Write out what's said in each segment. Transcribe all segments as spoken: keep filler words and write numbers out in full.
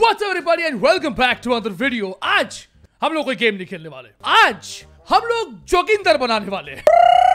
What's up everybody and welcome back to another video। आज हम लोग कोई गेम नहीं खेलने वाले, आज हम लोग जोगिंदर बनाने वाले हैं।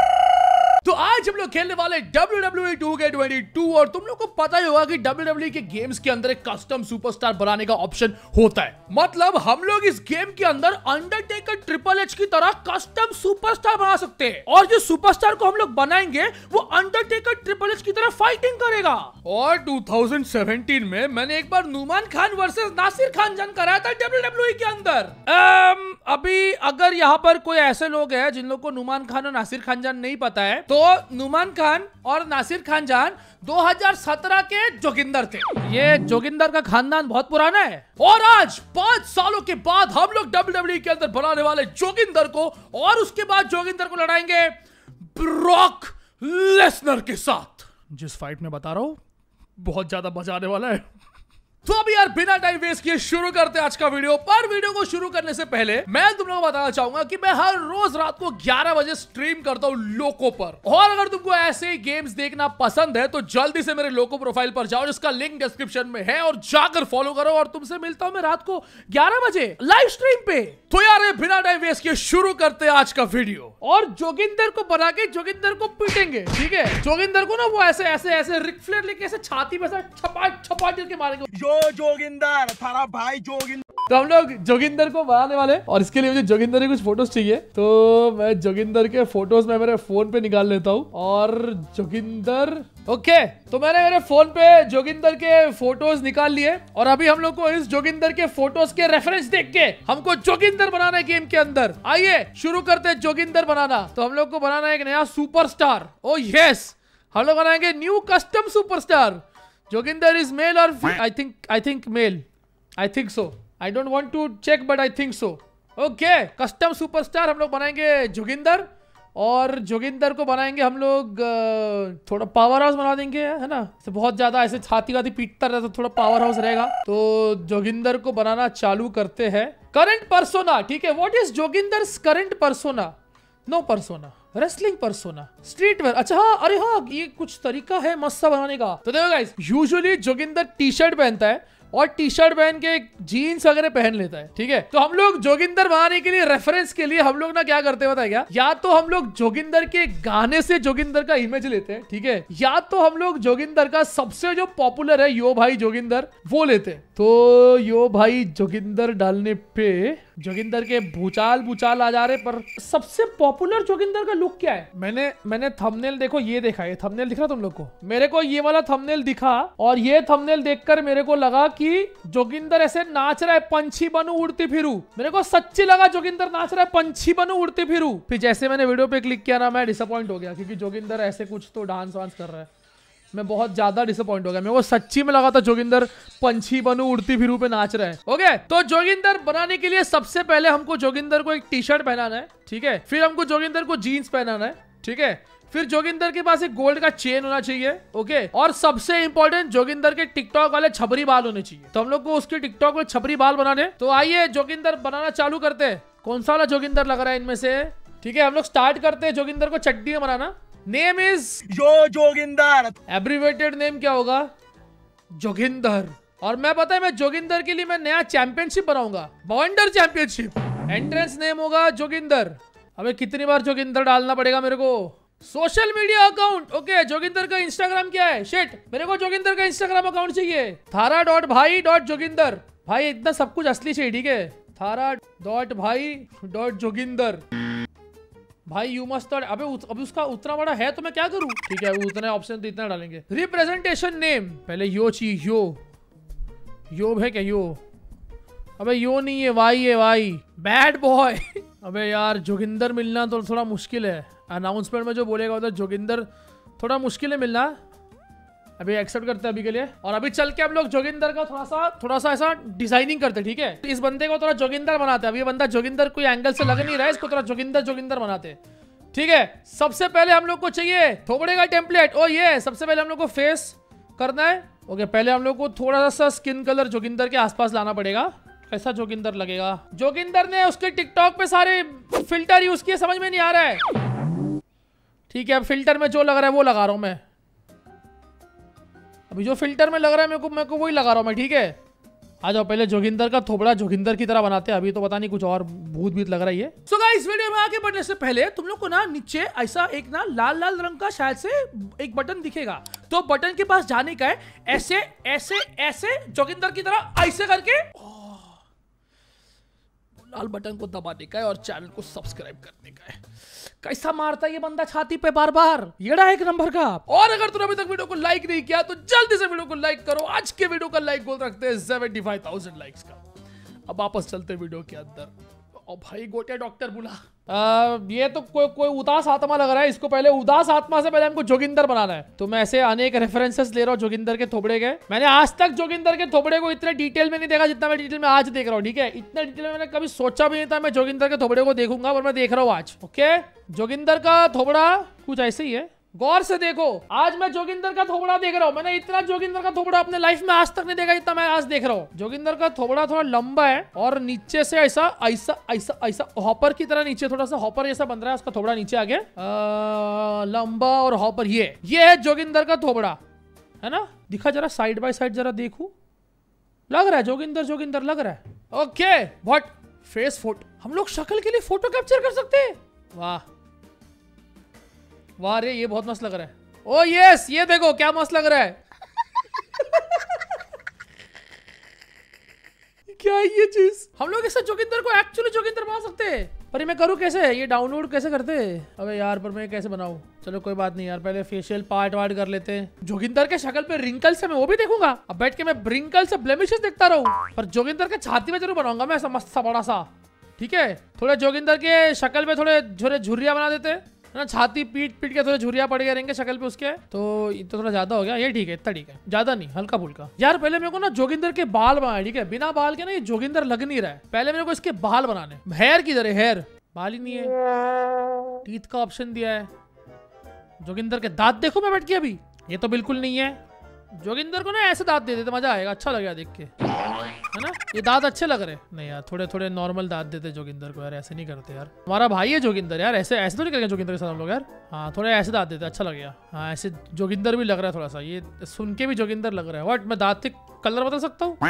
तो आज हम लोग खेलने वाले W W E two K twenty two. और तुम लोग को पता ही होगा कि डब्ल्यू डब्ल्यू ई के गेम्स के अंदर एक कस्टम सुपरस्टार बनाने का ऑप्शन होता है। मतलब हम लोग इस गेम के अंदर अंडरटेकर ट्रिपल एच की तरह कस्टम सुपरस्टार बना सकते हैं, और जो सुपरस्टार को हम लोग बनाएंगे वो अंडरटेकर ट्रिपल एच की तरह फाइटिंग करेगा। और टू थाउजेंड सेवेंटीन में मैंने एक बार नुमान खान वर्सेस नासिर खान जंग कराया था डब्ल्यू डब्ल्यू ई के अंदर। um, अभी अगर यहाँ पर कोई ऐसे लोग हैं जिन लोग को नुमान खान और नासिर खान जान नहीं पता है, तो नुमान खान और नासिर खान जान दो हज़ार सत्रह के जोगिंदर थे। ये जोगिंदर का खानदान बहुत पुराना है। और आज पांच सालों के बाद हम लोग डब्ल्यू डब्ल्यू ई के अंदर बनाने वाले जोगिंदर को, और उसके बाद जोगिंदर को लड़ाएंगे ब्रॉक लेसनर के साथ। जिस फाइट में बता रहा हूं बहुत ज्यादा मजा आने वाला है। तो अभी यार बिना टाइम वेस्ट किए शुरू करते हैं आज का वीडियो। पर वीडियो को शुरू करने से पहले मैं तुम लोगों को बताना चाहूंगा कि मैं हर रोज रात को ग्यारह बजे स्ट्रीम करता हूं लोको पर। और अगर तुमको ऐसे ही गेम्स देखना पसंद है तो जल्दी से मेरे लोको प्रोफाइल पर जाओ, जिसका लिंक डिस्क्रिप्शन में है, और जाकर फॉलो करो। और तुमसे मिलता हूं मैं रात को ग्यारह बजे लाइव स्ट्रीम पे। तो यार बिना टाइम वेस्ट किए शुरू करते हैं आज का वीडियो। और जोगिंदर को बना के जोगिंदर को पीटेंगे, ठीक है। जोगिंदर को ना वो ऐसे ऐसे ऐसे रिक फ्लेयर लेके ऐसे छाती पे छपा छपा करके मारेंगे। जोगिंदर थारा भाई जोगिंदर। तो हम लोग जोगिंदर को बनाने वाले, और इसके लिए मुझे जोगिंदर के कुछ फोटोज चाहिए। तो मैं जोगिंदर के फोटोज में मेरे फोन पे निकाल लेता हूँ। और जोगिंदर, ओके, तो मैंने मेरे फोन पे जोगिंदर के फोटोज निकाल लिए। और अभी हम लोग को इस जोगिंदर के फोटोज के रेफरेंस देख के हमको जोगिंदर बनाना है गेम के अंदर। आइए शुरू करते हैं जोगिंदर बनाना। तो हम लोग को बनाना है एक नया सुपरस्टार। ओ यस, हम लोग बनाएंगे new custom superstar. Joginder is male और I think I think male, I think so, I don't want to check but I think so. Okay, custom superstar हम लोग बनाएंगे जोगिंदर। और जोगिंदर को बनाएंगे हम लोग थोड़ा पावर हाउस बना देंगे, है ना। तो बहुत ज्यादा ऐसे छाती वाती पीटता रहता, तो थोड़ा पावर हाउस रहेगा। तो जोगिंदर को बनाना चालू करते हैं। करंट पर्सोना, ठीक है। What is Joginder current persona? No persona, wrestling persona, street wear. अच्छा हाँ, अरे हाँ, ये कुछ तरीका है मस्त सा बनाने का। तो देखो guys, usually Joginder T shirt पहनता है और टी शर्ट पहन के जीन्स वगैरह पहन लेता है, ठीक है। तो हम लोग जोगिंदर बनाने के लिए, रेफरेंस के लिए हम लोग ना क्या करते हैं बताए क्या, या तो हम लोग जोगिंदर के गाने से जोगिंदर का इमेज लेते हैं, ठीक है, या तो हम लोग जोगिंदर का सबसे जो पॉपुलर है यो भाई जोगिंदर, वो लेते हैं। तो यो भाई जोगिंदर डालने पे जोगिंदर के भूचाल भूचाल आ जा रहे। पर सबसे पॉपुलर जोगिंदर का लुक क्या है? मैंने मैंने थंबनेल देखो, ये देखा, ये थंबनेल दिख रहा तुम लोग को? मेरे को ये वाला थंबनेल दिखा, और ये थंबनेल देखकर मेरे को लगा कि जोगिंदर ऐसे नाच रहा है, पंछी बनू उड़ती फिरू। मेरे को सच्ची लगा जोगिंदर नाच रहा है, पंछी बनू उड़ती फिरू। फिर जैसे मैंने वीडियो पे क्लिक किया ना, मैं डिसअपॉइंट हो गया, क्योंकि जोगिंदर ऐसे कुछ तो डांस वांस कर रहा है। मैं बहुत ज्यादा डिसअपॉइंट हो गया। मेरे को सच्ची में लगा था जोगिंदर पंछी बनू उड़ती फिरू पे नाच रहा है। ओके, तो जोगिंदर बनाने के लिए सबसे पहले हमको जोगिंदर को एक टी शर्ट पहनाना है, ठीक है। फिर हमको जोगिंदर को जीन्स पहनाना है, ठीक है। फिर जोगिंदर के पास एक गोल्ड का चेन होना चाहिए, ओके। और सबसे इंपॉर्टेंट, जोगिंदर के टिकटॉक वाले छपरी बाल होने चाहिए। तो हम लोग को उसके टिकटॉक में छपरी बाल बनाने। तो आइए जोगिंदर बनाना चालू करते हैं। कौन सा वाला जोगिंदर लग रहा है इनमें से? ठीक है, हम लोग स्टार्ट करते हैं जोगिंदर को चड्डी में बनाना। नेम इज जो जोगिंदर। एब्रीवेटेड नेम क्या होगा? जोगिंदर। और मैं पता है, मैं जोगिंदर के लिए मैं नया चैंपियनशिप बनाऊंगा, वंडर चैंपियनशिप। एंट्रेंस नेम होगा जोगिंदर। अबे कितनी बार जोगिंदर डालना पड़ेगा मेरे को? Social media account, okay. Joginder का इंस्टाग्राम क्या है? शिट, मेरे को जोगिंदर का इंस्टाग्राम अकाउंट चाहिए। थारा डॉट भाई डॉट जोगिंदर। भाई इतना सब कुछ असली चाहिए, ठीक है। थारा डॉट भाई डॉट जोगिंदर। भाई यू मस्ट। अबे अभी उसका उतना बड़ा है तो मैं क्या करूं? ठीक है, उतने ऑप्शन तो इतना डालेंगे। रिप्रेजेंटेशन नेम पहले यो चाहिए, यो यो है क्या? यो, अबे यो नहीं है, वाई है, वाई। Bad boy. अबे यार जोगिंदर मिलना तो थोड़ा मुश्किल है। अनाउंसमेंट में जो बोलेगा उधर जोगिंदर थोड़ा मुश्किल है मिलना। अभी एक्सेप्ट करते हैं अभी के लिए। और अभी चल के हम लोग जोगिंदर का थोड़ा सा थोड़ा सा ऐसा डिजाइनिंग करते हैं, ठीक है। तो इस बंदे को थोड़ा जोगिंदर बनाते हैं। अभी ये बंदा जोगिंदर कोई एंगल से लग नहीं रहा है, इसको थोड़ा जोगिंदर जोगिंदर बनाते हैं, ठीक है। सबसे पहले हम लोग को चाहिए थोबड़े का टेम्पलेट। ओ ये सबसे पहले हम लोग को फेस करना है, ओके। पहले हम लोग को थोड़ा सा स्किन कलर जोगिंदर के आसपास लाना पड़ेगा। कैसा जोगिंदर लगेगा? जोगिंदर ने उसके टिकटॉक पे सारे फिल्टर यूज किए, समझ में नहीं आ रहा है, ठीक है। अब फिल्टर में जो लग रहा है वो लगा रहा हूं मैं। अभी जो फिल्टर में लग रहा है मेरे को मेरे को वही लगा रहा हूं मैं, ठीक है। आ जाओ, पहले जोगिंदर का थोबड़ा जोगिंदर की तरह बनाते हैं, अभी तो पता नहीं कुछ और भूत भीत लग रही है। सो गाइस, वीडियो में आगे बढ़ने से पहले तुम लोग को ना नीचे ऐसा एक ना लाल लाल रंग का शायद से एक बटन दिखेगा, तो बटन के पास जाने का है, ऐसे ऐसे ऐसे जोगिंदर की तरह ऐसे करके लाल बटन को दबाने का है और चैनल को सब्सक्राइब करने का है। कैसा मारता है ये बंदा छाती पे बार बार, येड़ा एक नंबर का। और अगर तूने अभी तक वीडियो को लाइक नहीं किया तो जल्दी से वीडियो को लाइक करो। आज के वीडियो का लाइक गोल रखते हैं सेवेंटी फाइव थाउजेंड लाइक्स का। अब वापस चलते वीडियो के अंदर। ओ भाई गोटे डॉक्टर बुला। आ, ये तो कोई कोई उदास आत्मा लग रहा है, इसको पहले उदास आत्मा से पहले हमको जोगिंदर बनाना है। तो मैं ऐसे अनेक रेफरेंसेस ले रहा हूँ जोगिंदर के थोबड़े के। मैंने आज तक जोगिंदर के थोबड़े को इतने डिटेल में नहीं देखा जितना मैं डिटेल में आज देख रहा हूँ, ठीक है। इतने डिटेल में मैंने कभी सोचा भी नहीं था मैं जोगिंदर के थोबड़े को देखूंगा, और मैं देख रहा हूँ आज। ओके, जोगिंदर का थोबड़ा कुछ ऐसे ही है, गौर से देखो। आज मैं जोगिंदर का थोबड़ा देख रहा हूँ, मैंने इतना जोगिंदर का थोबड़ा अपने लाइफ में आज तक नहीं देखा जितना मैं आज देख रहा हूँ। जोगिंदर का थोबड़ा थोड़ा लंबा है और नीचे से ऐसा ऐसा ऐसा ऐसा हॉपर की तरह नीचे थोड़ा सा हॉपर जैसा बन रहा है, उसका थोबड़ा नीचे आगे लंबा और हॉपर। ये ये है जोगिंदर का थोबड़ा, है ना। दिखा जरा साइड बाय साइड, जरा देखू, लग रहा है जोगिंदर जोगिंदर लग रहा है। ओके, व्हाट फेस फोटो, हम लोग शक्ल के लिए फोटो कैप्चर कर सकते हैं। वाह वाह रे, ये बहुत मस्त लग रहा है। ओ यस, ये देखो क्या मस्त लग रहा है। क्या है ये चीज? हम लोग इससे जोगिंदर को एक्चुअली जोगिंदर बना सकते हैं, पर ये मैं करूँ कैसे? ये डाउनलोड कैसे करते हैं? अबे यार, पर मैं कैसे बनाऊं? चलो कोई बात नहीं यार, पहले फेशियल पार्ट वार्ट कर लेते हैं। जोगिंदर के शक्ल पे रिंकल्स है, मैं वो भी देखूंगा। अब बैठ के मैं रिंकल्स से ब्लेमिशेस देखता रहूं, पर जोगिंदर के छाती में जरूर बनाऊंगा मैं ऐसा मस्त सा बड़ा सा, ठीक है। थोड़े जोगिंदर के शक्ल पे थोड़े थोड़े झुर्रिया बना देते हैं ना, छाती पीट पीट के थोड़े झुरिया पड़ गए रहेंगे शक्ल पे उसके। तो ये तो थोड़ा ज्यादा हो गया, ये ठीक है, इतना ठीक है, ज्यादा नहीं, हल्का फुल्का। यार पहले मेरे को ना जोगिंदर के बाल बनाए, ठीक है। बिना बाल के ना ये जोगिंदर लग नहीं रहा है। पहले मेरे को इसके बाल बनाने। हेयर किधर है? हेयर, बाल ही नहीं है। टीथ का ऑप्शन दिया है। जोगिंदर के दांत देखो मैं बैठ के अभी, ये तो बिल्कुल नहीं है। जोगिंदर को ना ऐसे दांत दे देते, मजा आएगा, अच्छा लगेगा देख के, है ना। ये दांत अच्छे लग रहे। नहीं यार, थोड़े थोड़े नॉर्मल दांत देते जोगिंदर को यार, ऐसे नहीं करते यार। हमारा भाई है जोगिंदर यार, ऐसे ऐसे तो नहीं करेंगे जोगिंदर के साथ हम लोग यार। हाँ, थोड़े ऐसे दांत देते, अच्छा लगेगा। हाँ, ऐसे जोगिंदर भी लग रहा है थोड़ा सा, ये सुन के भी जोगिंदर लग रहा है। व्हाट, मैं दांत के कलर बदल सकता हूँ?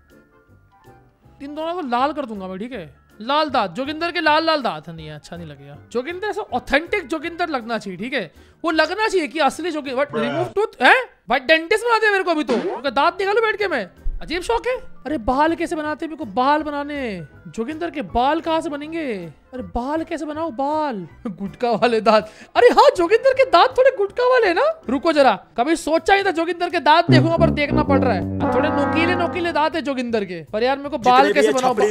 इन दोनों को लाल कर दूंगा मैं, ठीक है। लाल दांत, जोगिंदर के लाल लाल दांत नहीं है, अच्छा नहीं लगेगा। जोगिंदर ऐसा ऑथेंटिक जोगिंदर लगना चाहिए, ठीक है। वो लगना चाहिए कि असली जोगिंदर। व्हाट, रिमूव टूथ है भाई, डेंटिस्ट बना दे मेरे को अभी तो। दांत निकालो बैठ के, मैं अजीब शौक है। अरे बाल कैसे बनाते हैं? मेरे को बाल बनाने। जोगिंदर के बाल कहाँ से बनेंगे? अरे बाल कैसे बनाओ? बाल गुटका वाले दांत। अरे हाँ, जोगिंदर के दांत थोड़े गुटका वाले ना। रुको जरा, कभी सोचा ही था जोगिंदर के दांत देखूंगा, पर देखना पड़ रहा है। थोड़े नोकीले नोकीले दांत है जोगिंदर के, पर यार मेरे को बाल कैसे बनाओ?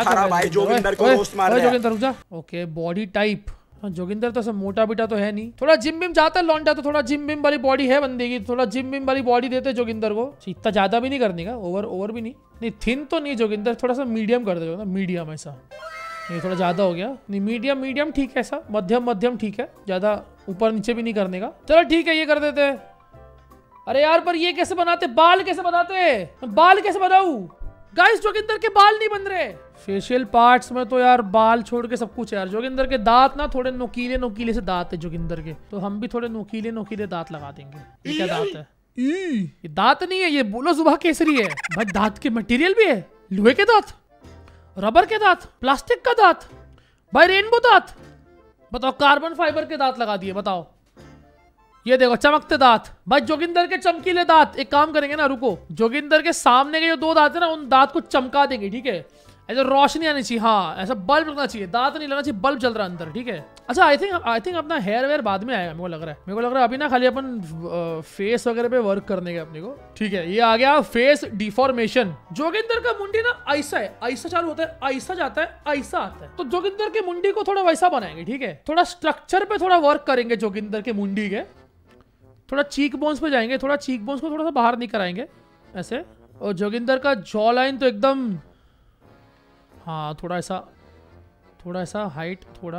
जोगिंदर रुक जा। ओके, बॉडी टाइप, जोगिंदर तो सब मोटा बिटा तो है नहीं। थोड़ा जिम बिम जाता है लौंडा, तो थोड़ा जिम बिम वाली बॉडी है बंदे की, थोड़ा जिम बिम वाली बॉडी देते जोगिंदर को। इतना ज्यादा भी नहीं करने का, ओवर ओवर भी नहीं, नहीं थिन तो नहीं जोगिंदर, थोड़ा सा मीडियम कर दे, मीडियम ऐसा। ये थोड़ा ज्यादा हो गया, नहीं मीडियम मीडियम ठीक है, ऐसा मध्यम मध्यम ठीक है, ज्यादा ऊपर नीचे भी नहीं करने का। चलो ठीक है, ये कर देते। अरे यार, पर ये कैसे बनाते? बाल कैसे बनाते? बाल कैसे बनाऊ? गाइस, जोगिंदर के बाल नहीं बन रहे। फेशियल पार्ट्स में तो यार बाल छोड़ के सब कुछ है यार। जोगिंदर के दांत ना थोड़े नोकीले नोकीले से दांत है जोगिंदर के, तो हम भी थोड़े नोकीले नोकीले दांत लगा देंगे। ये क्या दांत है? ये दांत नहीं है, ये बोलो सुबह केसरी है भाई। दांत के मटेरियल भी है, लोहे के दांत, रबर के दांत, प्लास्टिक का दांत, भाई रेनबो दांत। बताओ, कार्बन फाइबर के दांत लगा दिए, बताओ। ये देखो चमकते दांत, भाई जोगिंदर के चमकीले दांत। एक काम करेंगे ना, रुको, जोगिंदर के सामने के जो दो दांत है ना, उन दांत को चमका देंगे, ठीक है। ऐसा रोशनी आनी चाहिए, हाँ ऐसा बल्ब लगना चाहिए, दांत नहीं लगना चाहिए, बल्ब जल रहा है अंदर, ठीक है। अच्छा, आई थिंक आई थिंक अपना हेयर वेयर बाद में आएगा, मेरे को लग रहा है। मेरे को लग रहा है अभी ना खाली अपन फेस वगैरह पे वर्क करने के अपने को, ठीक है। ये आ गया फेस डिफॉर्मेशन। जोगिंदर का मुंडी ना ऐसा है, ऐसा चालू होता है, ऐसा जाता है, ऐसा आता है। तो जोगिंदर के मुंडी को थोड़ा वैसा बनाएंगे, ठीक है। थोड़ा स्ट्रक्चर पे थोड़ा वर्क करेंगे जोगिंदर के मुंडी के। थोड़ा चीक बोन्स पे जाएंगे, थोड़ा चीक बोन्स को थोड़ा सा बाहर निकल आएंगे ऐसे। और जोगिंदर का जॉ लाइन तो एकदम, हाँ थोड़ा ऐसा, थोड़ा ऐसा हाइट, थोड़ा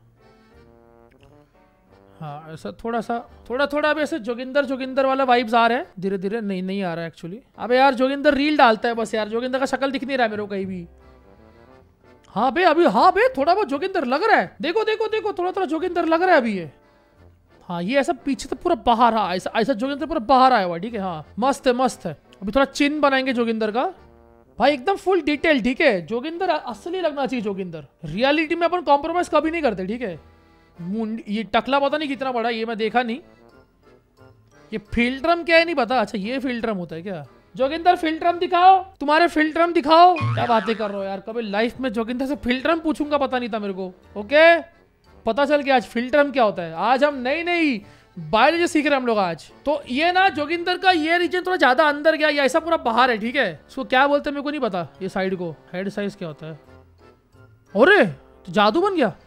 हाँ ऐसा थोड़ा सा, थोड़ा थोड़ा अभी ऐसे जोगिंदर जोगिंदर वाला वाइब्स आ रहा है धीरे धीरे। नहीं नहीं आ रहा है एक्चुअली। अबे यार, जोगिंदर रील डालता है बस यार, जोगिंदर का शक्ल दिख नहीं रहा है मेरे को कहीं भी। हाँ बे अभी, हाँ बे थोड़ा बहुत जोगिंदर लग रहा है। देखो देखो देखो, थोड़ा थोड़ा जोगिंदर लग रहा है अभी ये। हाँ ये ऐसा पीछे तो पूरा बाहर, हाँ ऐसा ऐसा जोगिंदर पूरा बाहर आया हुआ, ठीक है। हाँ मस्त है मस्त है। अभी थोड़ा चिन्ह बनाएंगे जोगिंदर का, भाई एकदम फुल डिटेल, ठीक है। जोगिंदर असली लगना चाहिए जोगिंदर। रियलिटी में अपन कॉम्प्रोमाइज कभी नहीं करते, ठीक है। मुंड ये टकला पता नहीं कितना बड़ा, ये मैं देखा नहीं। ये फिल्ट्रम क्या है नहीं पता। अच्छा ये फिल्ट्रम होता है क्या? जोगिंदर फिल्ट्रम दिखाओ, तुम्हारे फिल्ट्रम दिखाओ। क्या बातें कर रहे हो यार, कभी लाइफ में जोगिंदर से फिल्ट्रम पूछूंगा पता नहीं था मेरे को। ओके पता चल गया आज फिल्ट्रम क्या होता है। आज हम नई नई बायोलॉजी सीख रहे हैं हम लोग आज। तो ये ना जोगिंदर का ये रीजन थोड़ा ज्यादा अंदर गया, या ऐसा पूरा बाहर है, ठीक है। इसको क्या बोलते हैं मेरे को नहीं पता। ये साइड को हेड साइज क्या होता है? अरे तो जादू बन गया।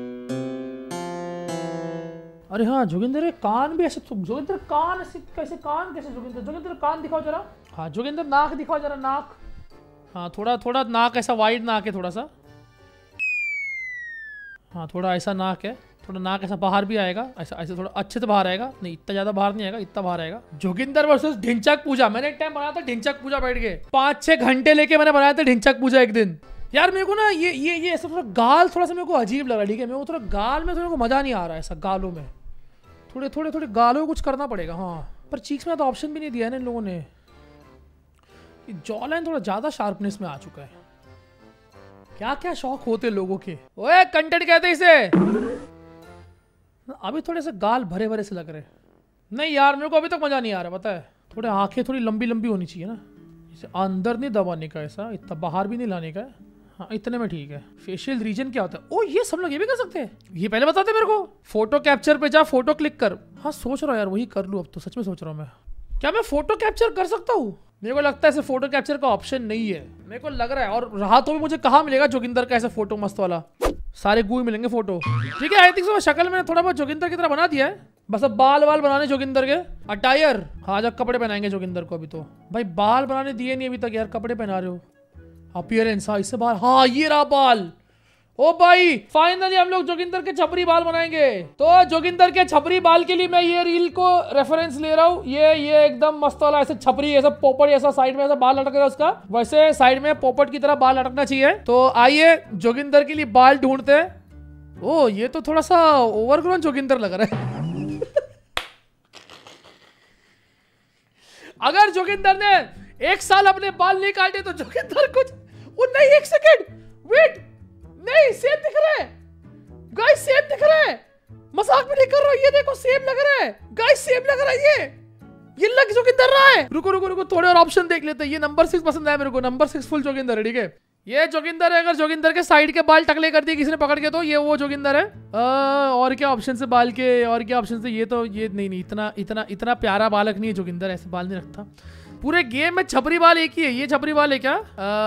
अरे हाँ जोगिंदर कान भी ऐसे, जोगिंदर कान ऐसे कैसे, कान कैसे जोगिंदर? जोगिंदर कान दिखाओ जरा। हाँ जोगिंदर नाक दिखाओ जरा, नाक। हाँ थोड़ा थोड़ा नाक ऐसा वाइड नाक है थोड़ा सा। हाँ थोड़ा ऐसा नाक है, थोड़ा नाक ऐसा बाहर भी आएगा, ऐसा ऐसे थोड़ा अच्छे से बाहर आएगा। नहीं इतना ज्यादा बाहर नहीं आएगा, इतना बाहर आएगा। जोगिंदर वर्सेस ढिंचक पूजा। मैंने एक टाइम बनाया था ढिंचक पूजा, बैठ के पाँच छह घंटे लेके मैंने बनाया था ढिंचक पूजा एक दिन। यार मेरे को ना ये ये ये ऐसा थोड़ा गाल थोड़ा सा मेरे को अजीब लग रहा है, ठीक है। मेरे को थोड़ा गाल में थोड़ा को मजा नहीं आ रहा है, ऐसा गालों में थोड़े थोड़े थोड़े गालों में कुछ करना पड़ेगा। हाँ पर चीक्स में तो ऑप्शन भी नहीं दिया है ना इन लोगों ने। जॉ लाइन थोड़ा ज्यादा शार्पनेस में आ चुका है। क्या क्या शौक होते लोगों के। ओए कंटेंट कहते इसे। अभी थोड़े से गाल भरे भरे से लग रहे। नहीं यार मेरे को अभी तक मजा नहीं आ रहा, पता है। थोड़े आंखें थोड़ी लंबी लंबी होनी चाहिए ना, इसे अंदर नहीं दबाने का, ऐसा इतना बाहर भी नहीं लाने का। हाँ इतने में ठीक है। फेशियल रीजन क्या होता है? ओ ये सब लोग ये भी कर सकते हैं, ये पहले बताते मेरे को। फोटो कैप्चर पे जा, फोटो क्लिक कर। हाँ सोच रहा हूँ यार वही कर लूँ अब तो, सच में सोच रहा हूँ मैं। क्या मैं फोटो कैप्चर कर सकता हूँ? मेरे को लगता है ऐसे फोटो कैप्चर का ऑप्शन नहीं है, मेरे को लग रहा है। और रहा तो भी मुझे कहाँ मिलेगा जोगिंदर का ऐसा फोटो मस्त वाला? सारे गुई मिलेंगे फोटो, ठीक है। आई थिंक सो शक्ल में थोड़ा बहुत जोगिंदर की तरह बना दिया है, बस अब बाल वाल बनाने जोगिंदर के। अटायर, हाँ जब कपड़े पहनाएंगे जोगिंदर को। अभी तो भाई बाल बनाने दिए नहीं अभी तक यार, कपड़े पहना रहे हो। अपीयरेंस, हाँ इससे बाल, हाँ ये रहा बाल। ओ भाई फाइनली हम लोग जोगिंदर के छपरी बाल बनाएंगे। तो जोगिंदर के छपरी बाल के लिए मैं ये रील को रेफरेंस ले रहा हूँ। ये ये एकदम मस्त वाला ऐसे छपरी, ऐसा पोपट ऐसा साइड में ऐसा बाल लटक रहा है उसका, वैसे साइड में पोपट की तरह बाल लटकना चाहिए। तो आइए जोगिंदर के लिए बाल ढूंढते हैं। ओ ये तो थोड़ा सा ओवरग्रोन जोगिंदर लग रहा है। अगर जोगिंदर ने एक साल अपने बाल नहीं काटे तो जोगिंदर कुछ, ओ नहीं एक सेकेंड वेट, नहीं सेब दिख रहा है गाइस, सेब दिख रहा है। मजाक में नहीं कर रहा हूं, ये देखो सेब लग रहा है गाइस, सेब लग रहा है। ये ये लग जोगिंदर रहा है। रुको रुको रुको थोड़े और ऑप्शन देख लेते हैं। ये नंबर सिक्स पसंद है मेरे को, नंबर सिक्स फुल जोगिंदर है, ठीक है। ये जोगिंदर है। अगर जोगिंदर के साइड के बाल टकले कर दिए किसी ने पकड़ के तो ये वो जोगिंदर है। आ, और क्या ऑप्शन से बाल के, और क्या ऑप्शन से? ये तो ये नहीं नहीं इतना इतना इतना प्यारा बालक नहीं है जोगिंदर, ऐसे बाल नहीं रखता। पूरे गेम में छपरी बाल एक ही है। ये छपरी बाल है क्या?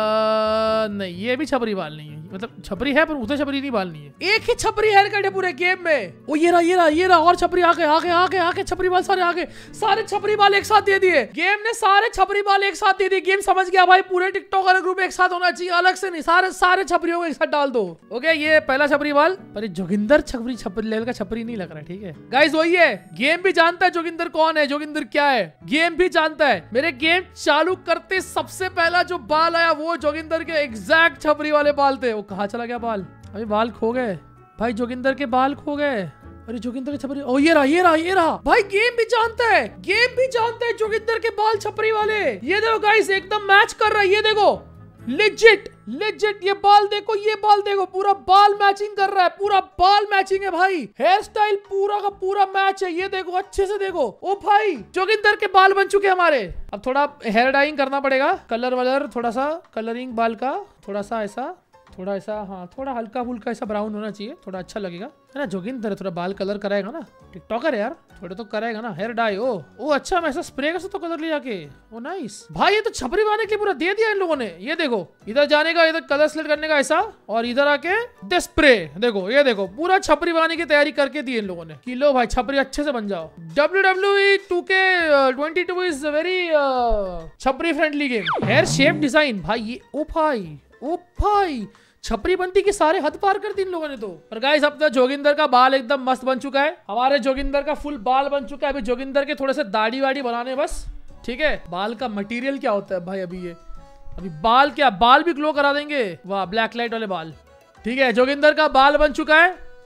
आ, नहीं ये भी छपरी बाल नहीं है, मतलब छपरी है पर उसे छपरी नहीं बाल नहीं है। एक ही छपरी हेयर कट है पूरे गेम में। ओ ये रहा ये रहा ये रहा, और छपरी आगे आगे आगे आगे छपरी बाल सारे आगे, सारे छपरी बाल एक साथ दे दिए गेम ने, सारे छपरी बाल एक साथ दे दिए। गेम समझ गया भाई, पूरे टिकटॉकर ग्रुप एक साथ होना चाहिए, अलग से नहीं। सारे सारे छपरियों को एक साथ डाल दो। ओके ये पहला छपरी बाल, पर जोगिंदर छपरी छपरी लेवल का छपरी नहीं लग रहा, ठीक है गाइस। वही है, गेम भी जानता है जोगिंदर कौन है, जोगिंदर क्या है, गेम भी जानता है। मेरे गेम चालू करते सबसे पहला जो बाल आया वो जोगिंदर के एग्जैक्ट छपरी वाले बाल थे। वो कहाँ चला गया बाल? अभी बाल खो गए भाई, जोगिंदर के बाल खो गए। अरे जोगिंदर के छपरी, ओ ये रहा ये रहा ये रहा। भाई गेम भी जानता है, गेम भी जानता है जोगिंदर के बाल छपरी वाले। ये देखो गाइस एकदम मैच कर रहा है, ये देखो लेजिट लेजिट। ये बाल देखो, ये बाल देखो, पूरा बाल मैचिंग कर रहा है, पूरा बाल मैचिंग है भाई। हेयर स्टाइल पूरा का पूरा मैच है, ये देखो अच्छे से देखो। ओ भाई जोगिंदर के बाल बन चुके हमारे। अब थोड़ा हेयर डाइंग करना पड़ेगा, कलर वलर थोड़ा सा, कलरिंग बाल का थोड़ा सा ऐसा, थोड़ा ऐसा, हाँ थोड़ा हल्का फुल्का ऐसा ब्राउन होना चाहिए, थोड़ा अच्छा लगेगा है ना। जोगिंदर थोड़ा बाल कलर कराएगा ना, टिकटॉकर है यार, थोड़े तो कराएगा ना हेयर डाई। ओ ओ अच्छा मैं ऐसा स्प्रे का तो कलर लिया के, ओ नाइस भाई। ये तो छपरी बनाने के लिए पूरा दे दिया इन लोगों ने। ये देखो इधर जाने का, इधर कलर सिलेक्ट करने का ऐसा, और इधर आके दे स्प्रे। देखो ये देखो पूरा छपरी बनाने की तैयारी करके दी इन लोगों ने कि लो भाई छपरी अच्छे से बन जाओ। W W E two K twenty two is very छपरी friendly game. Hair shape design भाई, ये ओ भाई ओ भाई छपरी बनती की सारे हद पार कर दी इन लोगों ने तो। पर गाइस अब तो जोगिंदर का बाल एकदम मस्त बन चुका है, हमारे जोगिंदर का फुल बाल बन चुका है। अभी जोगिंदर के थोड़े से दाढ़ी वाड़ी बनाने बस, ठीक है। बाल का मटेरियल क्या होता है भाई? अभी ये अभी बाल क्या, बाल भी ग्लो करा देंगे। वाह ब्लैक लाइट वाले बाल, ठीक है। जोगिंदर का बाल बन चुका है,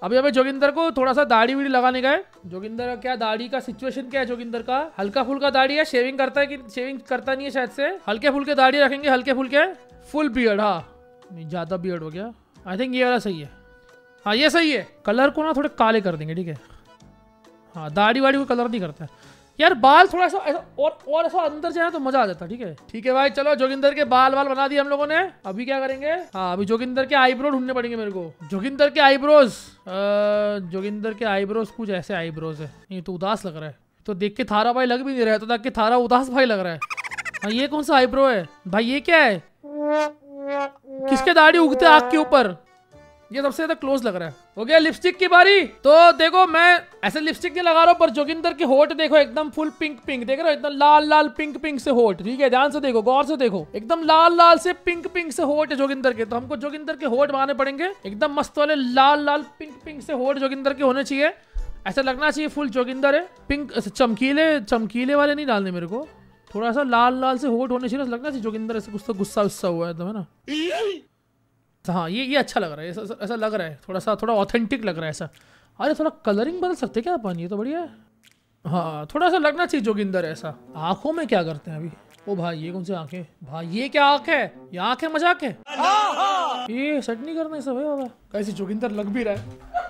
अभी अभी जोगिंदर को थोड़ा सा दाढ़ी वीढ़ी लगाने का है। जोगिंदर का क्या दाढ़ी का सिचुएशन क्या है? जोगिंदर का हल्का फुल्का दाढ़ी है, शेविंग करता है कि शेविंग करता नहीं है शायद से। हल्के फुल्के दाढ़ी रखेंगे, हल्के फुल्के। फुल बियर्ड, हाँ नहीं ज्यादा बियर्ड हो गया। आई थिंक ये वाला सही है, हाँ ये सही है। कलर को ना थोड़े काले कर देंगे, ठीक है। हाँ दाढ़ी वाड़ी को कलर नहीं करता है यार। बाल थोड़ा सा ऐसा और और ऐसा अंदर जाए तो मजा आ जाता, ठीक है। ठीक है भाई चलो, जोगिंदर के बाल बाल बना दिए हम लोगों ने। अभी क्या करेंगे? हाँ अभी जोगिंदर के आईब्रो ढूंढने पड़ेंगे मेरे को। जोगिंदर के आईब्रोज, जोगिंदर के आईब्रोज कुछ ऐसे आईब्रोज है। ये तो उदास लग रहा है, तो देख के थारा भाई लग भी नहीं रहा है, तो देख के थारा उदास भाई लग रहा है। हाँ ये कौन सा आईब्रो है भाई? ये क्या है? किसके दाढ़ी उगते आग के ऊपर? ये सबसे ज्यादा क्लोज लग रहा है। हो गया लिपस्टिक की बारी। तो देखो मैं ऐसे लिपस्टिक नहीं लगा रहा हूँ, पर जोगिंदर के होठ देखो एकदम फुल पिंक पिंक, देख रहे हो? एकदम लाल लाल पिंक पिंक से होठ, ठीक है। ध्यान से देखो, गौर से देखो, एकदम लाल लाल से पिंक पिंक से होठ है जोगिंदर के। तो हमको जोगिंदर के होठ बनाने पड़ेंगे एकदम मस्त वाले लाल लाल पिंक पिंक से होठ जोगिंदर के होने चाहिए। ऐसा लगना चाहिए फुल जोगिंदर है। पिंक चमकीले चमकीले वाले नहीं डालने मेरे को, थोड़ा सा लाल लाल से होठ होने चाहिए, लगना चाहिए जोगिंदर ऐसे कुछ तो गुस्सा गुस्सा हुआ है, है ना। हाँ ये ये अच्छा लग रहा है, ऐसा ऐसा लग रहा है, थोड़ा सा थोड़ा ऑथेंटिक लग रहा है ऐसा। अरे थोड़ा कलरिंग बदल सकते क्या अपन? ये तो बढ़िया है। हाँ थोड़ा सा लगना चाहिए जोगिंदर ऐसा। आंखों में क्या करते हैं अभी? ओ भाई ये कौन सी आंखें भाई? ये क्या आंख है? ये आंख है मजाक है? ये सेट नहीं करना है सब है बाबा। कैसे जोगिंदर लग भी रहा है,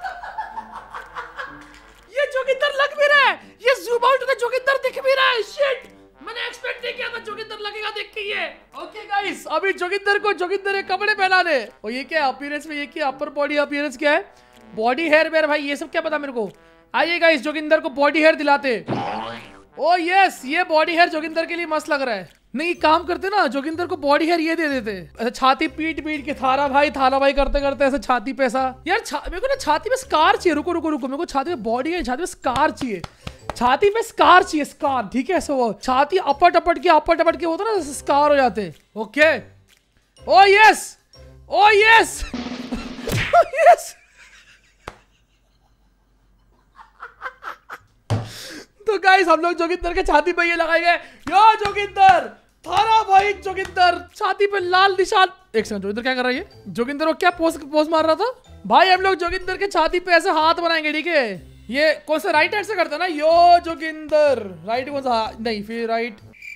ये जोगिंदर लग भी रहा है, ये जूम आउट में जोगिंदर दिख भी रहा है। शिट, मैंने एक्सपेक्ट नहीं किया था जोगिंदर लगेगा देख के ये। ओके गाइस, अभी जोगिंदर को जोगिंदर के कपड़े पहनाने। और ये क्या अपीयरेंस में, ये क्या अपर बॉडी अपीयरेंस क्या है? बॉडी हेयर वेयर भाई, ये सब क्या पता मेरे को। आइए गाइस जोगिंदर को बॉडी हेयर दिलाते। ओ यस, ये बॉडी हेयर जोगिंदर के लिए मस्त लग रहा है। नहीं काम करते ना, जोगिंदर को बॉडी हेयर ये दे देते, ऐसा छाती पीट पीट के थारा भाई थारा भाई करते करते ऐसे छाती पे ऐसा। यार छा, मेरे को ना छाती पे स्कार चाहिए। रुको रुको रुको, मेरे को छाती पे बॉडी है, छाती पे स्कार चाहिए। छाती पे स्कार चाहिए, स्कार, ठीक है। सो वो छाती अपट अपट के अपट अपट के होता ना, स्कार हो जाते। Okay, oh yes, oh yes, yes. तो गाइस हम लोग जोगिंदर के छाती पे ये लगाएंगे, यो जोगिंदर थारा भाई जोगिंदर छाती पे लाल निशान। एक सेकंड, जोगिंदर क्या कर रहा है? ये जोगिंदर वो क्या पोज पोज मार रहा था भाई? हम लोग जोगिंदर के छाती पे ऐसे हाथ बनाएंगे, ठीक है। ये कौन सा राइट हैंड से करता है ना, यो जोगिंदर राइट कौन सा? नहीं फिर राइट,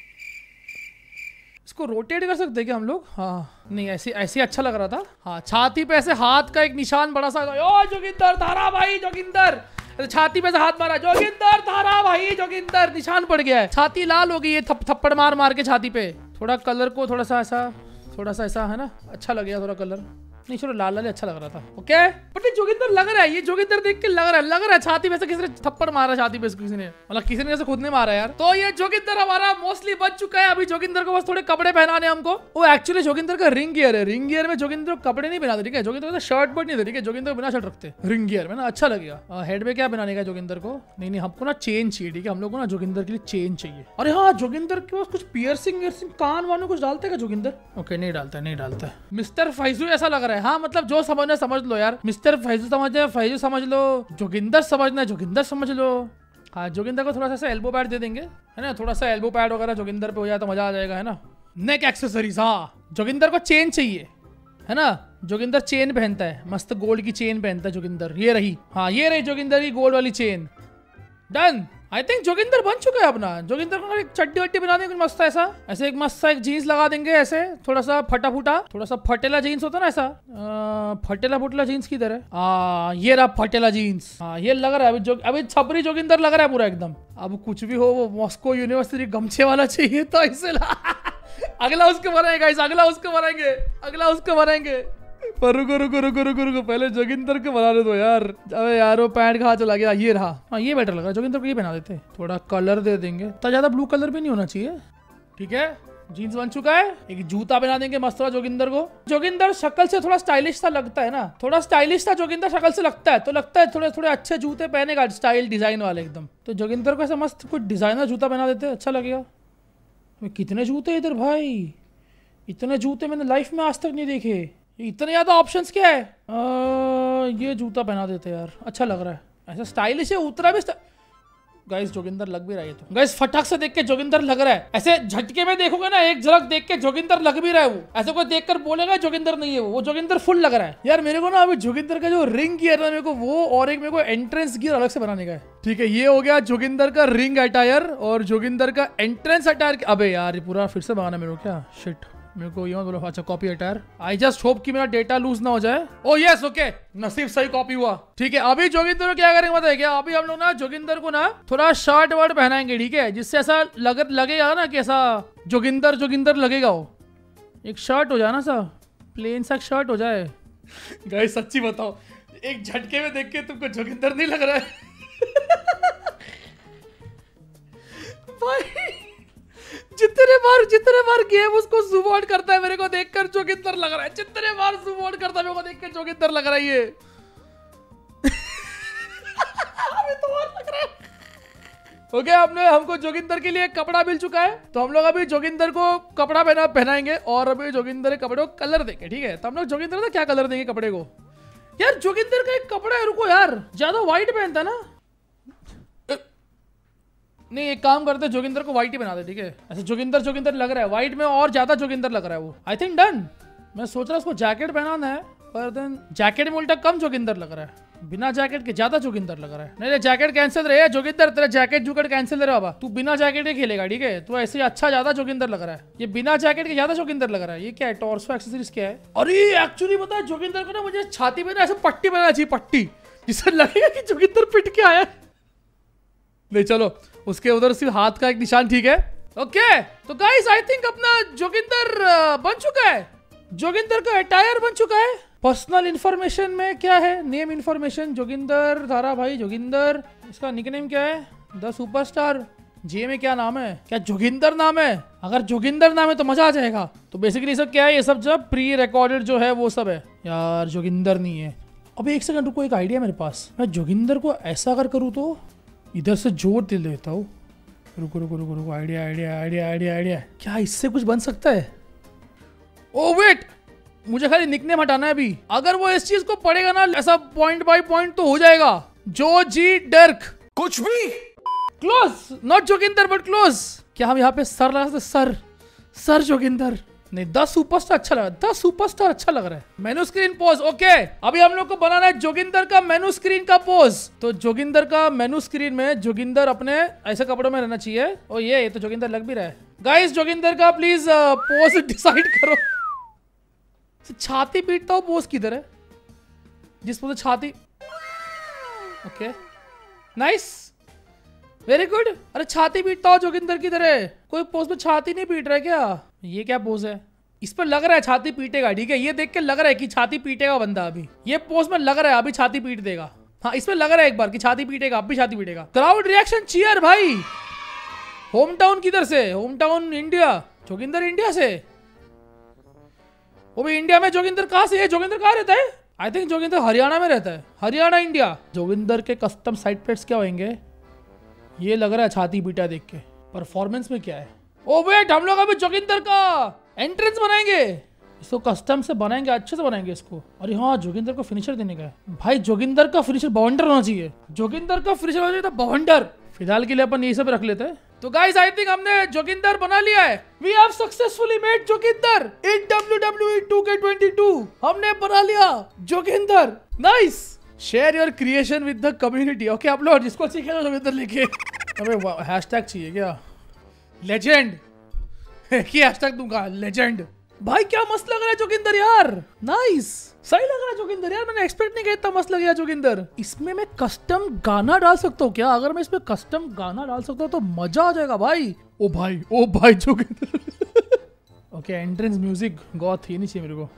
इसको रोटेट कर सकते हैं क्या हम लोग? हाँ नहीं, ऐसे ऐसे अच्छा लग रहा था। हाँ छाती पे ऐसे हाथ का एक निशान बड़ा सा, यो जोगिंदर थारा भाई जोगिंदर, छाती पे से हाथ मारा, जोगिंदर थारा भाई जोगिंदर, निशान पड़ गया है, छाती लाल हो गई है थप, थप्पड़ मार मार के छाती पे। थोड़ा कलर को थोड़ा सा ऐसा, थोड़ा सा ऐसा है ना, अच्छा लग गया थोड़ा कलर। नहीं चलो लाल लाल अच्छा लग रहा था। ओके बट ये जोगिंदर लग रहा है, ये जोगिंदर देख के लग रहा है, लग रहा है छाती में से किसी ने थप्पड़ मारा, छाती पे किसी ने, मतलब किसी ने खुद ने मारा यार। तो ये जोगिंदर हमारा मोस्टली बच चुका है। अभी जोगिंदर को बस थोड़े कपड़े पहनाने हमको। वो एक्चुअली जोगिंदर का रिंग गियर है, रिंग गियर में जोगिंदर को कपड़े नहीं पहनाते, ठीक है। जोगिंदर को शर्ट बट नहीं थे, ठीक है। जोगिंदर बिना शर्ट रखते रिंग गियर में ना, अच्छा लगेगा। हेड में क्या बनाने का जोगिंदर को? नहीं नहीं हमको ना चेन चाहिए, ठीक है। हम लोग को ना जोगिंदर के लिए चेन चाहिए। अरे हाँ जोगिंदर के पास कुछ पियर्सिंग वियर्सिंग कान वानों कुछ डालते है जोगिंदर? ओके नहीं डालता, नहीं डालता। मिस्टर फैजू ऐसा लग रहा है। हाँ मतलब जो समझना समझ लो यार, मिस्टर फैजू समझना फैजू समझ लो, जोगिंदर समझना जोगिंदर समझ लो। हाँ जोगिंदर को थोड़ा सा एल्बो पैड दे देंगे, है ना। थोड़ा सा एल्बो पैड वगैरह जोगिंदर पे हो जाए तो मजा आ जाएगा, है ना। नेक एक्सेसरीज, हाँ जोगिंदर को चेन चाहिए, है ना। जोगिंदर चेन पहनता है, मस्त गोल्ड की चेन पहनता है जोगिंदर। ये रही, हाँ ये रही जोगिंदर की गोल्ड वाली चेन। डन। आई थिंक जोगिंदर बन चुका है अपना। जोगिंदर को एक चड्डी वड्डी बना देंगे मस्त ऐसा, ऐसे एक मस्त सा एक जीन्स लगा देंगे ऐसे, थोड़ा सा फटा फूटा, थोड़ा सा फटेला जीन्स होता ना ऐसा, आ, फटेला फुटेला जीन्स की तरह। आ, ये रहा फटेला जीन्स। हाँ ये लग रहा है अभी जो, अभी छपरी जोगिंदर लग रहा है पूरा एकदम। अब कुछ भी हो, वो मॉस्को यूनिवर्सिटी गमछे वाला चाहिए तो इसे अगला उसको बनाएगा, अगला उसको बनाएंगे, अगला उसको बनाएंगे। पर रुको रुको रुको रुको रुको पहले जोगिंदर को बना दो यार। अबे यार वो पैंट कहाँ चला गया? ये रहा, हाँ ये बेटर लग रहा है। जोगिंदर को ये पहना देते, थोड़ा कलर दे देंगे, तो ज्यादा ब्लू कलर भी नहीं होना चाहिए, ठीक है। जीन्स बन चुका है, एक जूता बना देंगे मस्त वाला जोगिंदर को। जोगिंदर शक्ल से थोड़ा स्टाइलिश सा लगता है ना, थोड़ा स्टाइलिश सा जोगिंदर शक्ल से लगता है, तो लगता है थोड़े थोड़े अच्छे जूते पहनेगा, स्टाइल डिजाइन वाले एकदम। तो जोगिंदर को ऐसा मस्त कुछ डिजाइनर जूता बना देते, अच्छा लगेगा। कितने जूते इधर भाई, इतने जूते मैंने लाइफ में आज तक नहीं देखे। इतने ज्यादा ऑप्शंस क्या है? आ, ये जूता पहना देते यार, अच्छा लग रहा है, ऐसा स्टाइलिश है। उतरा भी गाइस जोगिंदर लग भी रहा है तो गाइस फटाक से देख के जोगिंदर लग रहा है। ऐसे झटके में देखोगे ना एक झलक देख के जोगिंदर लग भी रहा है। वो ऐसे कोई देखकर बोलेगा जोगिंदर नहीं है वो वो जोगिंदर फुल लग रहा है। यार मेरे को ना अभी जोगिंदर का जो रिंग गियर ना मेरे को वो और एक मेरे को एंट्रेंस गियर अलग से बनाने का है। ठीक है ये हो गया जोगिंदर का रिंग अटायर और जोगिंदर का एंट्रेंस अटायर। अबे यार ये पूरा फिर से बनाना मेरे को क्या शिट मेरे को ये बोलो। अच्छा copy attire. I just hope कि मेरा डेटा लूज ना हो जाए। ओ यस ओके नसीब सही कॉपी हुआ। ठीक है अभी जोगिंदर को क्या करेंगे बताइए क्या। अभी हम लोग ना जोगिंदर को ना थोड़ा शर्ट वर्ट पहनाएंगे ठीक है जिससे ऐसा लग लगेगा ना कि ऐसा जोगिंदर जोगिंदर लगेगा। वो एक शर्ट हो जाए ना सा प्लेन सा शर्ट हो जाए। गाइस सच्ची बताओ एक झटके में देख के तुमको जोगिंदर नहीं लग रहा है? भाई जितने बार जितने बार गेम उसको जूम आउट करता है मेरे को देखकर जोगिंदर लग रहा है। जितने बार जूम आउट करता है मेरे को देखकर जोगिंदर लग रहा है ये। अभी तो और लग रहा है। ओके okay, आपने हमको जोगिंदर के लिए एक कपड़ा मिल चुका है तो हम लोग अभी जोगिंदर को कपड़ा पहना पहनाएंगे और अभी जोगिंदर के कपड़े को कलर देंगे। ठीक है तो हम लोग जोगिंदर का क्या कलर देंगे कपड़े को। यार जोगिंदर का एक कपड़ा है रुको यार ज्यादा व्हाइट पहनता ना। नहीं एक काम करते जोगिंदर को व्हाइट ही बना दे ठीक है। ऐसे जोगिंदर जोगिंदर लग रहा है व्हाइट में और ज्यादा जोगिंदर लग रहा है वो। I think done. मैं सोच रहा उसको जैकेट पहनाना है पर देन जैकेट में उल्टा कम जोगिंदर लग रहा है बिना जैकेट के ज्यादा जोगिंदर लग रहा है। नहीं नहीं जैकेट कैंसिल रहे जोगिंदर तेरा जैकेट जुकेट कैंसिल रहे बाबा। तू बिना जैकेट के खेलेगा ठीक है। तू ऐसे अच्छा ज्यादा जोगिंदर लग रहा है। ये बिना जैकेट के ज्यादा जोगिंदर लग रहा है। ये क्या है टॉर्सो एक्सेसरीज क्या है। अरे एक्चुअली पता है जोगिंदर को ना मुझे छाती पे ना ऐसे पट्टी बनाना चाहिए पट्टी जिससे लगेगा कि जोगिंदर पिट के आया। नहीं चलो उसके उधर सिर्फ हाथ का एक निशान ठीक है। ओके तो गाइस आई थिंक अपना जोगिंदर बन चुका है। जोगिंदर का अटायर बन चुका है। पर्सनल इंफॉर्मेशन में क्या है नेम इंफॉर्मेशन जोगिंदर धारा भाई जोगिंदर। इसका निकनेम क्या है द सुपरस्टार। जे में क्या नाम है क्या जोगिंदर नाम है। अगर जोगिंदर नाम है तो मजा आ जाएगा। तो बेसिकली सब क्या है ये सब जब प्री रिकॉर्डेड जो है वो सब है। यार जोगिंदर नहीं है। अभी एक सेकंड रुको एक आइडिया मेरे पास। मैं जोगिंदर को ऐसा अगर करूँ तो इधर से जोर दे देता हूँ। रुको रुको रुको रुको idea idea idea idea idea क्या इससे कुछ बन सकता है। ओ वेट मुझे खाली निकनेम हटाना है अभी। अगर वो इस चीज को पढ़ेगा ना ऐसा पॉइंट बाय पॉइंट तो हो जाएगा। जो जी डर्क कुछ भी close not Joginder but close. क्या हम यहाँ पे सर लगा सकते सर सर जोगिंदर नहीं द सुपरस्टार अच्छा लगा द सुपरस्टार अच्छा लग रहा है। मेनू स्क्रीन पोज ओके अभी हम लोग को बनाना है जोगिंदर का मेनू स्क्रीन का पोज। तो जोगिंदर का मेनू स्क्रीन में जोगिंदर अपने ऐसे कपड़ों में रहना चाहिए। ओ ये ये तो जोगिंदर लग भी रहा है। गाइस जोगिंदर का प्लीज पोज डिसाइड करो। छाती पीटता हूँ पोज किधर है जिस पोज छाती। Okay nice very good. अरे छाती पीटता हूँ जोगिंदर की तरह। कोई पोज में छाती नहीं पीट रहा है क्या। ये क्या पोज है इस पर लग रहा है छाती पीटेगा। ठीक है ये देख के लग रहा है कि छाती पीटेगा बंदा। अभी ये पोज में लग रहा है अभी छाती पीट देगा। हाँ इसमें लग रहा है एक बार कि छाती पीटेगा अभी छाती पीटेगा। क्राउड रिएक्शन चीयर भाई। होम टाउन किधर से hometown India Joginder India से। वो भी इंडिया में जोगिंदर कहाँ से है जोगिंदर कहाँ रहता है। आई थिंक जोगिंदर हरियाणा में रहता है हरियाणा इंडिया। जोगिंदर के कस्टम साइड प्लेट्स क्या होंगे ये लग रहा है छाती पीटा देख के। परफॉर्मेंस में क्या है। ओ वेट हम लोग अभी जोगिंदर का एंट्रेंस बनाएंगे। इसको कस्टम से बनाएंगे अच्छे से बनाएंगे इसको। अरे हाँ जोगिंदर को फिनिशर देने का है भाई। जोगिंदर का फिनिशर बाउंडर होना चाहिए। जोगिंदर का फिनिशर होना चाहिए बाउंडर। फिलहाल के लिए अपन ये सब रख लेते हैं। तो गाइस आई थिंक हमने जोगिंदर बना लिया है। We have successfully made Joginder in W W E two K twenty two. हमने बना लिया जोगिंदर। Nice share your creation with the community. Okay upload जिसको चाहिए जोगिंदर लिखे। अबे हैशटैग चाहिए क्या लेजेंड की हैशटैग दूंगा लेजेंड। भाई क्या मस्त लग रहा है जोगिंदर यार। नाइस सही लग रहा है जोगिंदर यार। मैंने एक्सपेक्ट नहीं किया इतना मस्त लगेगा जोगिंदर। इसमें मैं कस्टम गाना डाल सकता हूँ क्या। अगर मैं इसमें कस्टम गाना डाल सकता हूँ तो मजा आ जाएगा भाई। ओ भाई ओ भाई Joginder. Okay entrance music goth ये नहीं चाहिए मेरे को।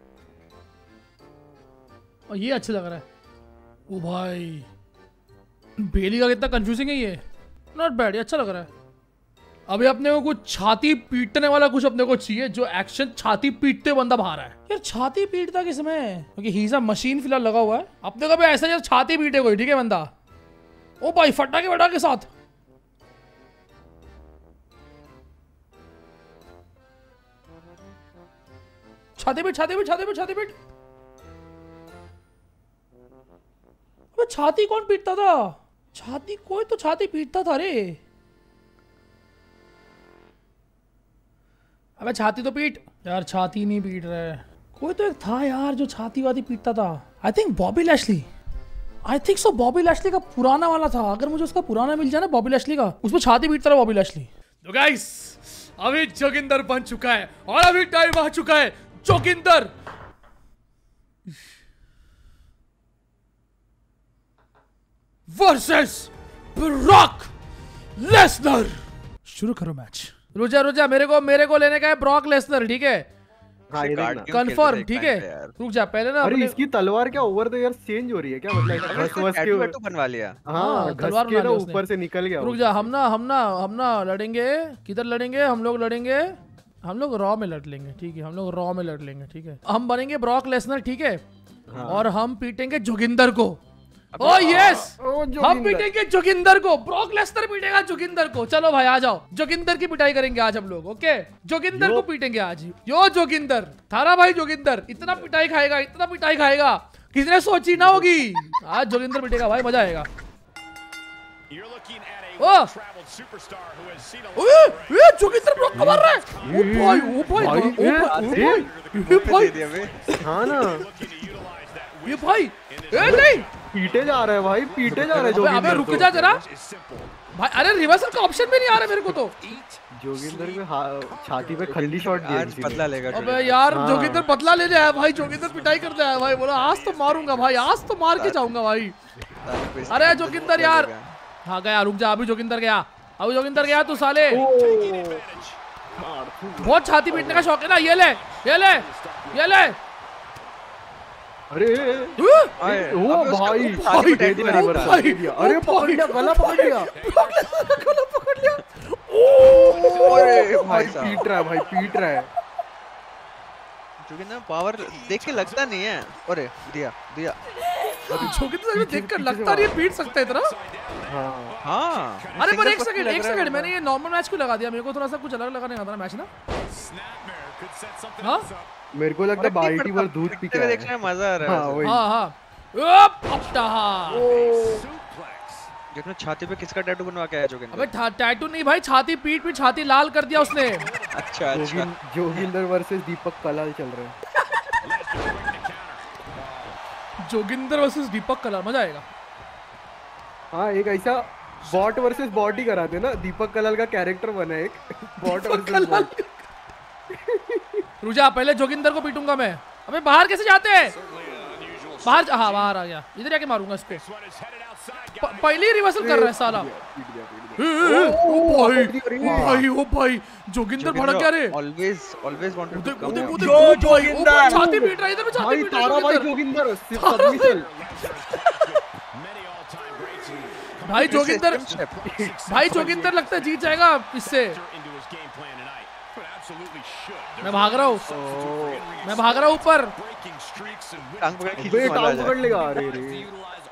और ये अच्छा लग रहा है। ओ भाई बेली का कितना कंफ्यूजिंग है ये। नॉट बैड ये अच्छा लग रहा है। अभी अपने को कुछ छाती पीटने वाला कुछ अपने को चाहिए जो एक्शन छाती पीटते बंदा बाहर है। यार छाती पीटता किसमें क्योंकि ही इज अ मशीन फिलहाल लगा हुआ है। अपने को भी ऐसा यार छाती पीटे कोई ठीक है बंदा। ओ भाई फटाके वटाके के साथ। छाती पीट छाती पीट छाती पीट छाती पीट। अबे छाती कौन पीटता था छाती कोई तो छाती पीटता था रे। अबे छाती तो पीट यार, छाती नहीं पीट रहा है। कोई तो एक था यार जो छाती वाती पीटता था। I think Bobby Lashley, I think so Bobby Lashley का पुराना वाला था। अगर मुझे उसका पुराना मिल जाए ना बॉबी लैशली का, उसमें छाती पीटता था बॉबी लैशली। तो गाइस अभी जोगिंदर बन चुका है और अभी टाइम आ चुका है जोगिंदर वर्सेस ब्रॉक लेसनर। शुरू करो मैच। रुजा रुजा मेरे को मेरे को लेने का है ब्रॉक लेसनर, ठीक है? हाँ, ये देखना। कंफर्म, ठीक है? रुक जा पहले ना। अरे इसकी तलवार क्या ओवर द ईयर चेंज हो रही है क्या? मतलब घस वस के टैटू बनवा लिया। हाँ, घस तलवार के बना ना लिया उसने। ऊपर से निकल गया। रुक जा, हम ना हम ना हम ना लड़ेंगे। किधर लड़ेंगे? हम लोग लड़ेंगे, हम लोग रॉ में लड़ लेंगे, ठीक है? हम लोग रॉ में लड़ लेंगे, ठीक है? हम बनेंगे ब्रॉक लेसनर, ठीक है? और हम पीटेंगे जोगिंदर को। ओ यस, हम पीटेंगे जोगिंदर को। ब्रॉक लेसनर पीटेगा जोगिंदर को। चलो भाई आ जाओ, जोगिंदर की पिटाई करेंगे आज हम लोग। ओके, जोगिंदर को पीटेंगे आज। यो जोगिंदर, थारा भाई जोगिंदर इतना पिटाई खाएगा, इतना पिटाई खाएगा, किसने सोची ना होगी। आज जोगिंदर पीटेगा भाई, मजा आएगा। ओ ये जोगिंदर ब्रॉक को मार रहा है। ओ भाई ओ भाई ओ भाई ओ भाई, हाँ ना, ये भाई ए नहीं पीटे जा रहा है भाई, पीटे जा रहा है जोगिंदर। अबे रुक जा जरा भाई। अरे रिवर्सल का ऑप्शन भी नहीं आ रहा मेरे को तो। जोगिंदर को छाती पे खल्ली शॉट दिया। आज बदला लेगा। अबे यार जोगिंदर बदला लेने आया भाई। जोगिंदर पिटाई करने आया भाई। बोला आज तो मारूंगा भाई, आज तो मार के जाऊंगा भाई। अरे जोगिंदर यार, हाँ गया। रुक जा, अभी जोगिंदर गया, अभी जोगिंदर गया। तू साले बहुत छाती पीटने का शौक है ना। ये ले ये ले ये ले। अरे ओ भाई, भाई, दे दिया रिवर्स। अरे पकड़ लिया, गला पकड़ लिया, गला पकड़ लिया। अरे भाई पीट रहा है भाई, पीट रहा है। जोगिंदर पावर देख के लगता नहीं है। अरे दिया दिया। जोगिंदर देखकर लगता नहीं है पीट सकता है इतना। हाँ हाँ, अरे पर एक सेकंड एक सेकंड, मैंने ये नॉर्मल मैच क्यों लगा दिया? मेरे को थोड़ा सा कुछ अलग लगाने का था ना मैच ना। हाँ मेरे को लगता है बाईटी पर दूध पी के देखने में मजा आ रहा है। हाँ वही। हाँ हाँ अपटा। देखना छाती पे किसका टैटू बनवा के आया जोगिंदर। अबे टैटू नहीं भाई, छाती पीट पीट छाती लाल कर दिया उसने। अच्छा अच्छा। जोगिंदर वर्सेस दीपक कलाल चल रहे हैं। जोगिंदर वर्सेस दीपक कलाल, मजा आएगा। हाँ, एक ऐसा बॉट वर्सेस बॉट ही कराते ना। दीपक कलाल का कैरेक्टर बना है एक, बॉट वर्सेस बॉट। रुजा पहले जोगिंदर को पीटूंगा मैं। अबे बाहर कैसे जाते हैं? बाहर, हाँ बाहर आ गया। इधर आके मारूंगा इस पे। पहले ही रिवर्सल कर रहा है साला। ओ भाई ओ भाई ओ भाई, जोगिंदर भड़क गया रे। Always always wanted to come. जो जोगिंदर छाती पीट रहा है, इधर भी छाती पीट रहा है। तारा भाई जोगिंदर सबमिशन। भाई जोगिंदर भाई जोगिंदर लगता है जीत जाएगा इससे। मैं भाग रहा हूँ, मैं भाग रहा हूँ ऊपर। टांग पकड़ खींच बे मारा टांग जाए। पकड़ लेगा। अरे रे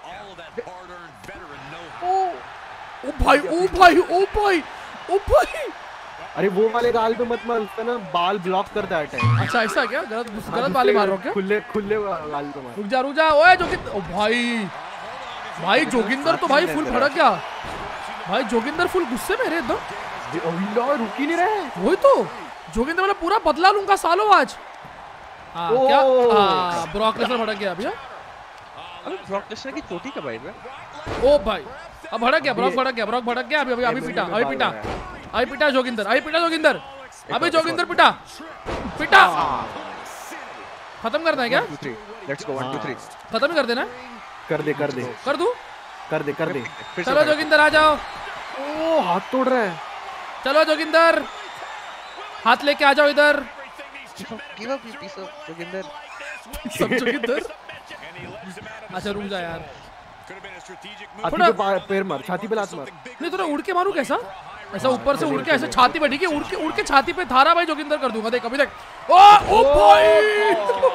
ओ भाई ओ भाई ओ भाई ओ भाई। अरे वो वाले गाल पे मत मार, उसका ना बाल ब्लॉक करता है टाइम। अच्छा ऐसा क्या? गलत गलत वाले मार रहा हूँ क्या? खुले खुले गाल पे मार। रुक जा रुक जा। ओए जोगिंदर, ओ भाई भाई जोगिंदर तो भाई फुल भड़क गया भाई। जोगिंदर फुल गुस्से में रे एकदम। रुक ही नहीं रहे। वही तो जोगिंदर वाला पूरा बदला लूंगा सालों आज। हाँ क्या? हाँ ब्रॉक लेसनर भड़क गया अभी। अबे ब्रॉक लेसनर की चोटी कब आई बे? ओ भाई अब भड़क गया, ब्रॉक भड़क गया, ब्रॉक भड़क गया। अभी अभी अभी पिटा, अभी पिटा, अभी पिटा जोगिंदर, अभी पिटा जोगिंदर, अभी जोगिंदर पिटा पिटा। खत्म करना है क्या? Let's go one two three. खत्म ही कर देना? कर दे कर दे कर दूं? कर दे कर दे। चलो जोगिंदर आ जाओ। ओ हाथ तोड़ रहा है। चलो जोगिंदर हाथ लेके आ जाओ इधर। Give up you piece of Joginder. सब जोगिंदर। अच्छा रुक जा यार। छाती पे पैर मार, छाती पे लात मार। नहीं थोड़ा उड़ के मारूं कैसा? ऐसा ऊपर से उड़ के ऐसे छाती पे, ठीक है? उड़ के उड़ के छाती पे थारा भाई जोगिंदर कर दूंगा। देख अभी देख। ओ ओ भाई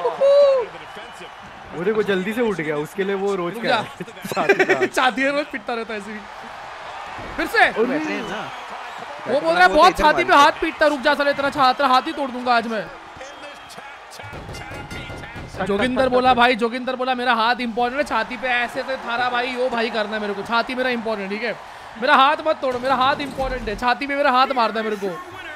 वो देखो जल्दी से उठ गया। उसके लिए वो रोज क्या छाती छाती रोज पिटता रहता है ऐसे ही। फिर से वैसे ना वो बोल रहा है बहुत छाती पे हाथ पीटता। रुक जा साले, तेरा छाती हाथ ही तोड़ दूंगा आज मैं। जोगिंदर बोला भाई, जोगिंदर बोला मेरा हाथ इंपॉर्टेंट है, छाती पे ऐसे से थारा भाई वो भाई करना है मेरे को, छाती मेरा इंपॉर्टेंट, ठीक है मेरा हाथ मत तोड़ो, मेरा हाथ इंपॉर्टेंट है, छाती पे मेरा हाथ मारना है मेरे को।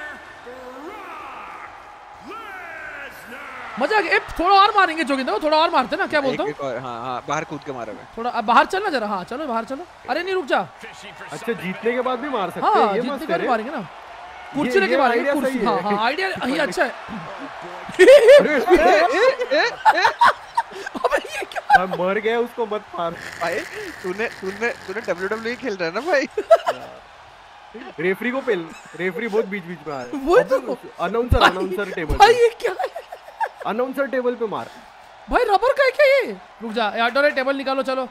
मजा आ गया। थोड़ा और मारेंगे जोगिंदर को, थोड़ा और मारते ना, क्या बोलते हो? हाँ हाँ बाहर कूद के मारे मैं। थोड़ा बाहर चलना जरा, हाँ चलो बाहर चलो। अरे नहीं रुक जा। अच्छा जीतने के बाद भी मार सकते हैं? हाँ ये जीतने के बाद मारेंगे ना, कुर्सी ये- लेके ये मारेंगे, idea कुर्सी। सही हाँ है। हाँ आइडिया ये अच्छा है। अबे ये क्या? मैं मर गया, उसको मत मार। भाई तूने तूने तूने डब्ल्यू डब्ल्यू ई खेल रहा है ना भाई। रेफरी को पेल, रेफरी बहुत बीच बीच में आ रहा वो तो अनाउंसर अनाउंसर टेबल भाई ये क्या है? अनाउंसर टेबल पे मार। भाई रबर का है क्या ये? रुक जा यार, टेबल निकालो, चलो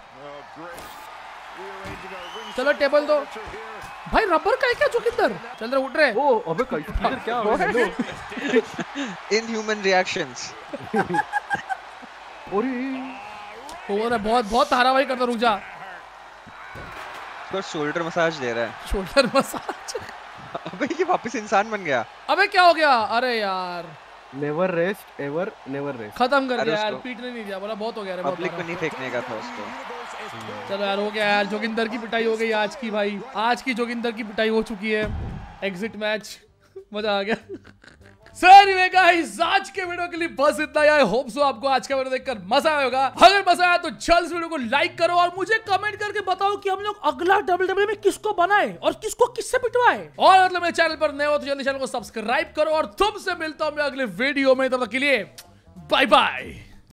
चलो टेबल दो। भाई रबर का है क्या जोगिंदर? चल रहे उठ रहे। ओ अबे कैसे क्या हो रहा है? Inhuman reactions. और हो रहा है बहुत बहुत धारावाही करता, रुक जा। उसको शोल्डर मसाज दे रहा है। Shoulder massage. अबे ये वापस इंसान बन गया। अबे क्या हो गया? अरे यार never rest ever never rest. खत्म कर अरे दिया यार, उसको- पीटने नहीं दिया, बोला बहुत हो गया रे, बहुत पब्लिक हो में गया। नहीं फेंकने का था उसको। चलो यार हो गया यार, जोगिंदर की पिटाई हो गई आज की भाई, आज की जोगिंदर की पिटाई हो चुकी है। एग्जिट मैच मजा आ गया। सर ये गाइस आज के वीडियो के लिए बस इतना ही। आई होप सो आपको आज का वीडियो देखकर मजा आया होगा। अगर मजा आया तो जल्द से वीडियो को लाइक करो और मुझे कमेंट करके बताओ कि हम लोग अगला डब्ल्यू डब्ल्यू में किसको बनाए और किसको किससे पिटवाए। और मतलब मेरे चैनल पर नए हो तो जल्दी चैनल को सब्सक्राइब करो और तुमसे मिलता हूं मैं अगले वीडियो में, तब तक के लिए बाय बाय।